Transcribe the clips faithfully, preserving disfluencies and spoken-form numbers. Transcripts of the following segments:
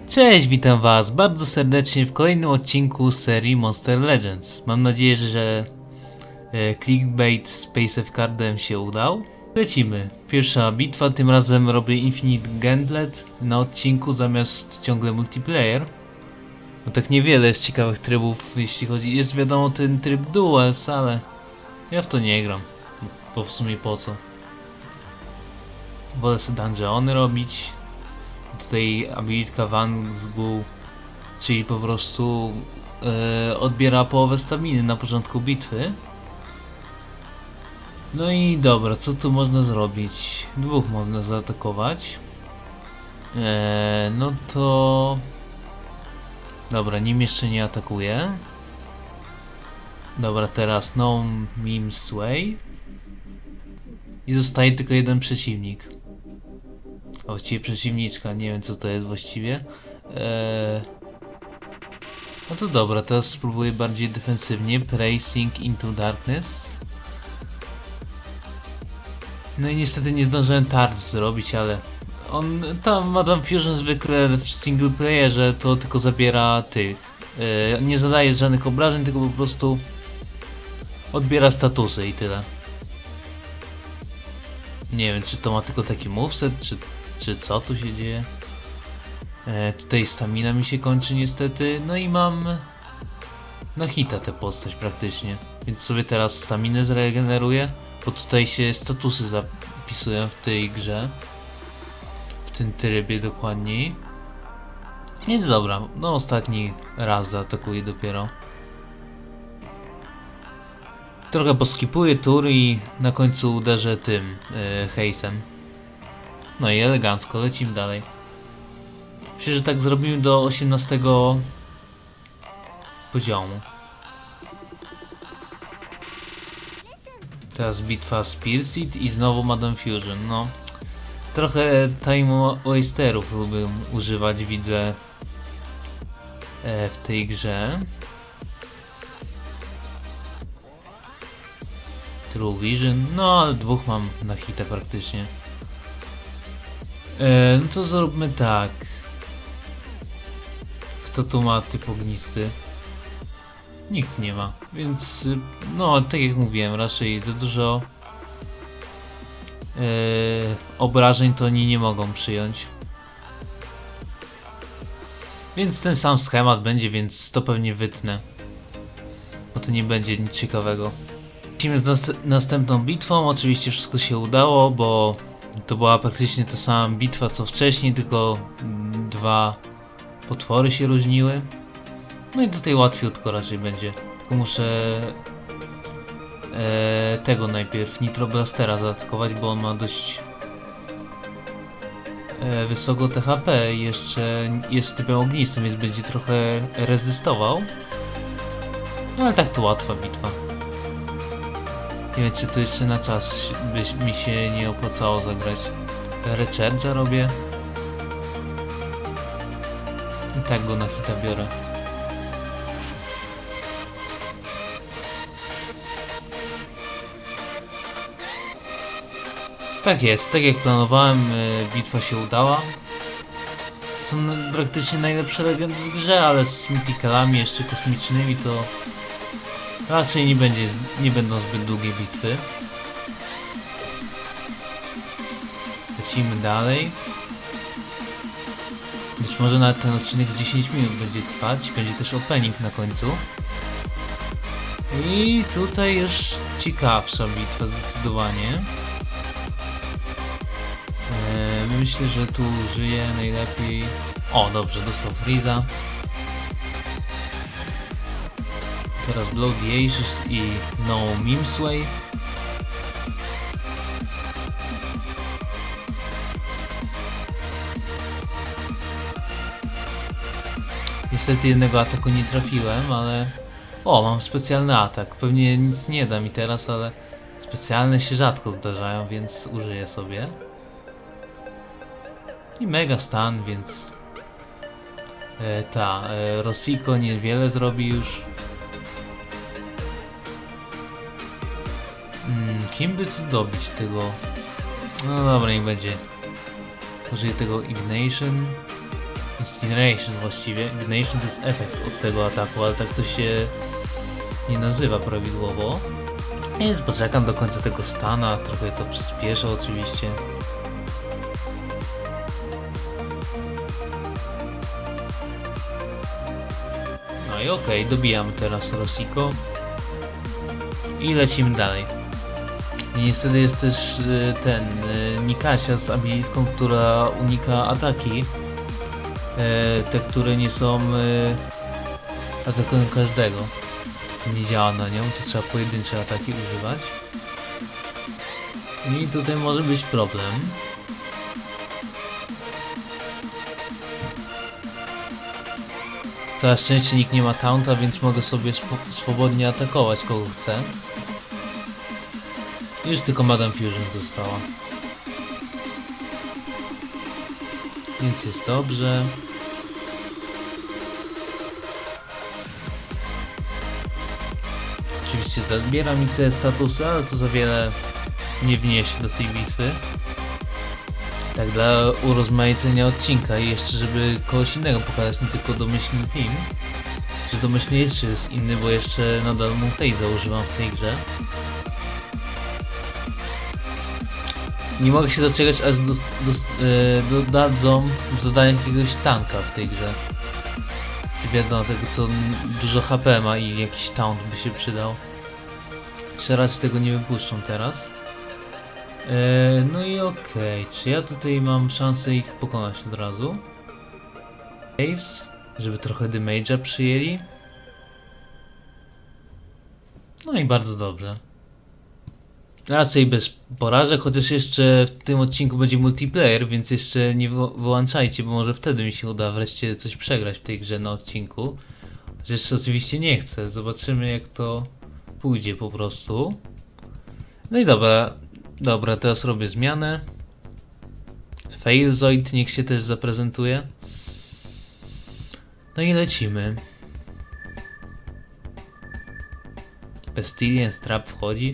Cześć, witam was bardzo serdecznie w kolejnym odcinku serii Monster Legends. Mam nadzieję, że e, clickbait z Paysafe Cardem się udał. Lecimy. Pierwsza bitwa, tym razem robię Infinite Gauntlet na odcinku zamiast ciągle multiplayer. No tak niewiele jest ciekawych trybów, jeśli chodzi... Jest wiadomo ten tryb Duels, ale ja w to nie gram. Bo w sumie po co? Wolę sobie dungeony robić. Tutaj abilitka Wangzgu, czyli po prostu e, odbiera połowę staminy na początku bitwy. No i dobra, co tu można zrobić? Dwóch można zaatakować. E, no to... Dobra, nim jeszcze nie atakuje. Dobra, teraz No Memes Way. I zostaje tylko jeden przeciwnik. A właściwie przeciwniczka, nie wiem co to jest właściwie. Eee... No to dobra, teraz spróbuję bardziej defensywnie. Pressing into Darkness. No i niestety nie zdążyłem tarcz zrobić, ale... On, tam Madame Fusion zwykle w single playerze to tylko zabiera tych. Eee, nie zadaje żadnych obrażeń, tylko po prostu odbiera statusy i tyle. Nie wiem, czy to ma tylko taki moveset, czy... Czy co tu się dzieje? E, tutaj stamina mi się kończy niestety. No i mam na hita tę postać praktycznie. Więc sobie teraz staminę zregeneruję. Bo tutaj się statusy zapisują w tej grze. W tym trybie dokładniej. Więc dobra, no ostatni raz zaatakuję dopiero. Trochę poskipuję tur i na końcu uderzę tym e, hejsem. No i elegancko, lecimy dalej. Myślę, że tak zrobimy do osiemnastego poziomu. Teraz bitwa z Spearseed i znowu Madame Fusion. No, trochę time wasterów lubię używać, widzę w tej grze. True Vision, no ale dwóch mam na hita praktycznie. E, no to zróbmy tak. Kto tu ma typ ognisty? Nikt nie ma, więc no tak jak mówiłem, raczej za dużo e, obrażeń to oni nie mogą przyjąć. Więc ten sam schemat będzie, więc to pewnie wytnę. Bo to nie będzie nic ciekawego. Lecimy z nas następną bitwą, oczywiście wszystko się udało, bo to była praktycznie ta sama bitwa co wcześniej, tylko dwa potwory się różniły. No i tutaj łatwiutko raczej będzie. Tylko muszę e, tego najpierw Nitro Blastera zaatakować, bo on ma dość e, wysoko T H P i jeszcze jest typem ognistym, więc będzie trochę rezystował. No ale tak to łatwa bitwa. Nie wiem, czy tu jeszcze na czas by mi się nie opłacało zagrać. Recharge'a robię. I tak go na hita biorę. Tak jest, tak jak planowałem, bitwa się udała. Są praktycznie najlepsze legendy w grze, ale z mythicalami jeszcze kosmicznymi to raczej nie będzie, nie będą zbyt długie bitwy. Lecimy dalej. Być może nawet ten odcinek dziesięć minut będzie trwać. Będzie też opening na końcu. I tutaj już ciekawsza bitwa zdecydowanie. Eee, myślę, że tu użyję najlepiej... O, dobrze, dostał Freeza. Teraz Bloody Aces i No Memes Way. Niestety jednego ataku nie trafiłem, ale... O, mam specjalny atak. Pewnie nic nie da mi teraz, ale specjalne się rzadko zdarzają, więc użyję sobie. I Mega Stun, więc... E, ta, e, Rosiko niewiele zrobi już. Hmm, kim by tu dobić tego? No dobra, niech będzie. Użyję tego Ignition. Incineration właściwie. Ignation to jest efekt od tego ataku, ale tak to się nie nazywa prawidłowo. Więc poczekam do końca tego stana, trochę to przyspieszę oczywiście. No i okej, okay, dobijamy teraz Rosiko. I lecimy dalej. I niestety jest też y, ten y, Nikasia z abilitką, która unika ataki. Y, te, które nie są y, atakują każdego. Nie działa na nią, to trzeba pojedyncze ataki używać. I tutaj może być problem. Na szczęście nikt nie ma taunta, więc mogę sobie swobodnie atakować kogo chcę. Już tylko Madame Fusion została. Więc jest dobrze. Oczywiście zabiera mi te statusy, ale to za wiele nie wniesie do tej bitwy. Tak dla urozmaicenia odcinka i jeszcze żeby kogoś innego pokazać, nie tylko domyślny team. Że domyślnie jeszcze jest inny, bo jeszcze nadal Multiza używam w tej grze. Nie mogę się doczekać, aż do, do, e, dodadzą zadanie jakiegoś tanka w tej grze. Wiadomo tego, co dużo H P ma i jakiś taunt by się przydał. Czy raczej tego nie wypuszczą teraz. E, no i okej, okay. Czy ja tutaj mam szansę ich pokonać od razu? Waves, żeby trochę damage'a przyjęli. No i bardzo dobrze. Raczej bez porażek, chociaż jeszcze w tym odcinku będzie multiplayer, więc jeszcze nie wyłączajcie, bo może wtedy mi się uda wreszcie coś przegrać w tej grze na odcinku. Chociaż oczywiście nie chcę, zobaczymy jak to pójdzie po prostu. No i dobra, dobra, teraz robię zmianę. Failzoid niech się też zaprezentuje. No i lecimy. Pestillion Trap wchodzi.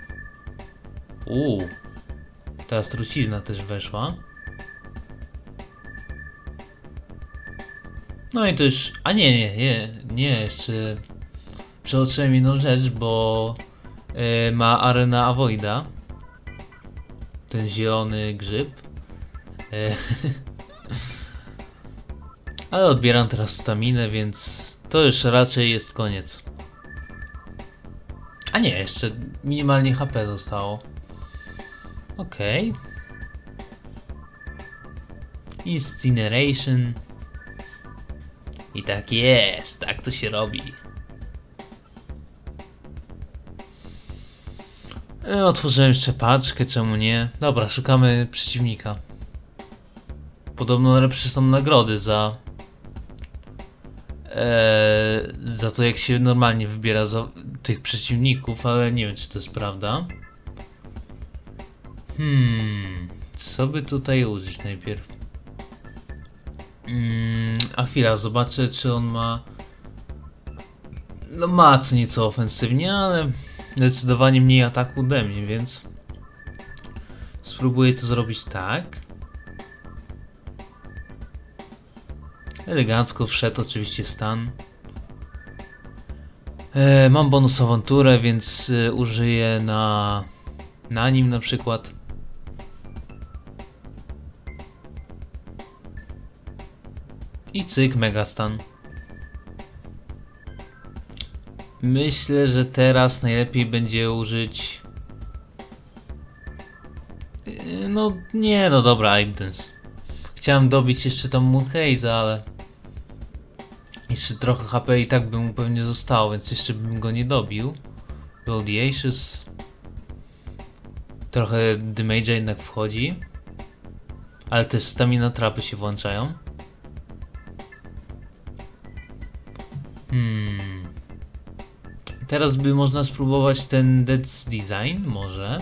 Uuu, teraz trucizna też weszła. No i to już... A nie, nie, nie, nie, jeszcze przeoczyłem jedną rzecz, bo yy, ma Arena Avoida. Ten zielony grzyb. Yy. Ale odbieram teraz staminę, więc to już raczej jest koniec. A nie, jeszcze minimalnie H P zostało. Okej. Okay. Incineration. I tak jest, tak to się robi. E, otworzyłem jeszcze paczkę, czemu nie? Dobra, szukamy przeciwnika. Podobno lepsze są nagrody za... E, za to jak się normalnie wybiera za tych przeciwników, ale nie wiem czy to jest prawda. Hmm, co by tutaj użyć najpierw? Hmm, a chwila, zobaczę czy on ma... No ma co nieco ofensywnie, ale zdecydowanie mniej ataku ode mnie, więc spróbuję to zrobić tak. Elegancko wszedł oczywiście stan. E, mam bonusową turę, więc e, użyję na, na nim na przykład. I cyk, megastan. Myślę, że teraz najlepiej będzie użyć... E, no nie, no dobra, Aidens. Chciałem dobić jeszcze tam Multiza, ale... Jeszcze trochę H P i tak by mu pewnie zostało, więc jeszcze bym go nie dobił. Radiations. Trochę damage'a jednak wchodzi. Ale też stamina trapy się włączają. Hmm. Teraz by można spróbować ten Death's Design, może.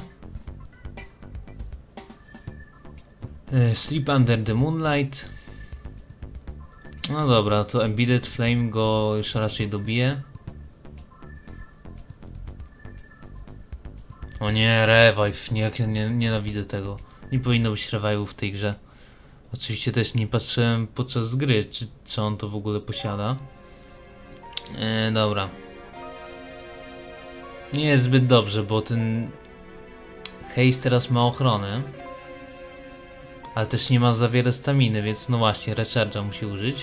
Sleep Under the Moonlight. No dobra, to Embedded Flame go już raczej dobije. O nie, revive, nie, nie, nienawidzę tego. Nie powinno być revive'u w tej grze. Oczywiście też nie patrzyłem podczas gry, czy, czy on to w ogóle posiada. E, dobra. Nie jest zbyt dobrze, bo ten Haze teraz ma ochronę. Ale też nie ma za wiele staminy, więc no właśnie, recharge'a musi użyć.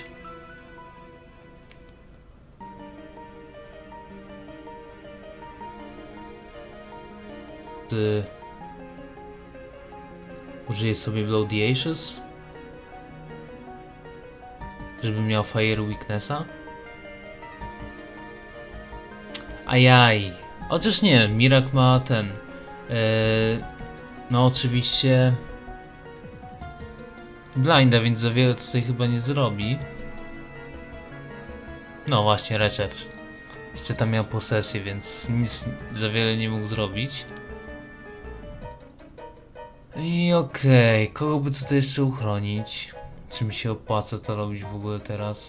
Ty... Użyję sobie Blow the Ashes, żeby miał Fire Weaknessa. Ajaj. Chociaż nie, Mirak ma ten... Yy, no oczywiście... Blinda, więc za wiele tutaj chyba nie zrobi. No właśnie, Recharge. Jeszcze tam miał posesję, więc nic za wiele nie mógł zrobić. I okej, okay. Kogo by tutaj jeszcze uchronić? Czy mi się opłaca to robić w ogóle teraz?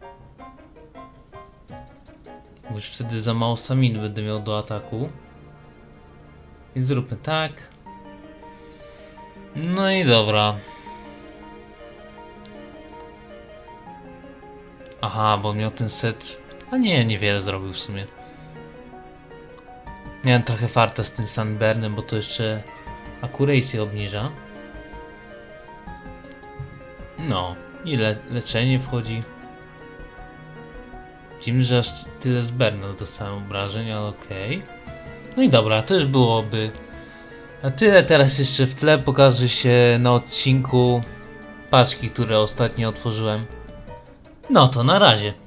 Bo już wtedy za mało staminy będę miał do ataku. Więc zróbmy tak. No i dobra. Aha, bo miał ten set. A nie, niewiele zrobił w sumie. Miałem trochę farta z tym Sunburnem, bo to jeszcze accuracy obniża. No, i le leczenie wchodzi. Dziwne, że aż tyle z Burna dostałem obrażeń, ale okej. Okay. No i dobra, to już byłoby na tyle. Teraz jeszcze w tle pokaże się na odcinku paczki, które ostatnio otworzyłem. No to na razie.